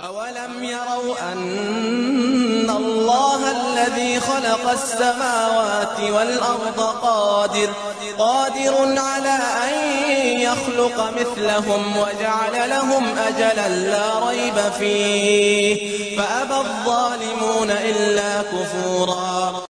أولم يروا أن الله الذي خلق السماوات والأرض قادر على أن يخلق مثلهم وجعل لهم أجلا لا ريب فيه فأبى الظالمون إلا كفورا.